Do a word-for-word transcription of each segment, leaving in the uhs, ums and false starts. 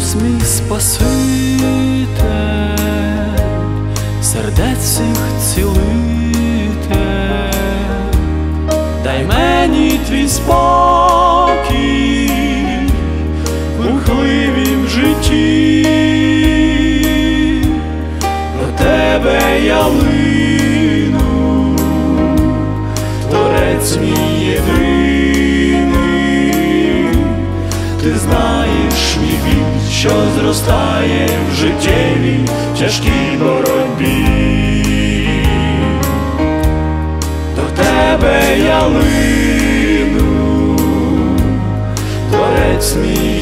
Ісус мій Спаситель, сердець всіх цілитель, дай мені твій спокій в бурхливім житті, до тебе я лину, Творець мій єдиний, ти знаєш мій біль, що зростає в життєвій тяжкій боротьбі. До тебе я лину, Творець мій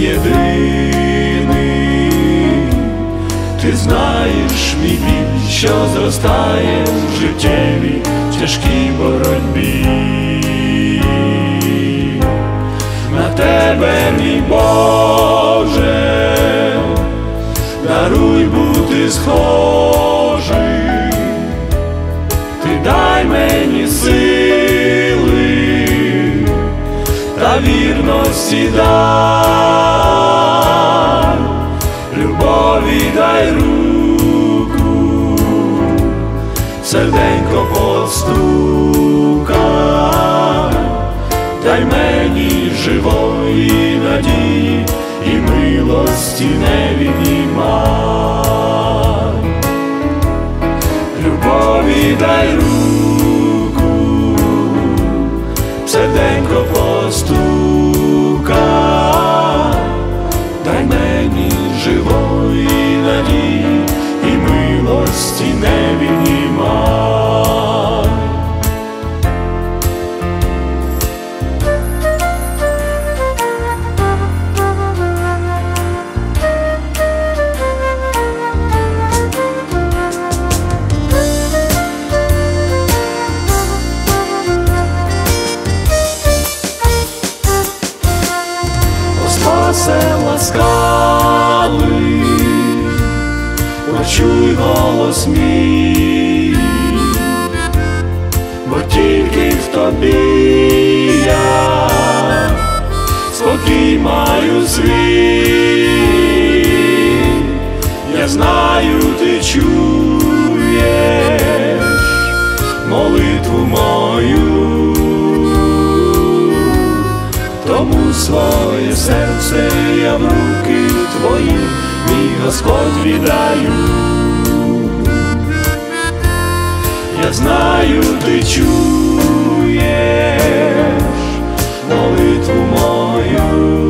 єдиний, ти знаєш мій біль, що зростає в життєвій тяжкій боротьбі. На тебе, мій Боже, даруй бути схожим, ти дай мені сили та вірності дай, любові дай руку, серденько постукай, дай мені живої надії і милості не віднімай. Любові дай руку, серденько постукай, дай мені живої надії і милості не віднімай. Спасе ласкавий, почуй голос мій, бо тільки в тобі я спокій маю свій. Я знаю, ти чуєш молитву мою, тому своє серце я в руки твої, мій Господь, віддаю. Я знаю, ти чуєш молитву мою,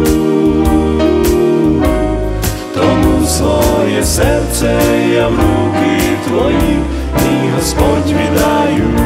тому своє серце я в руки твої, мій Господь, віддаю.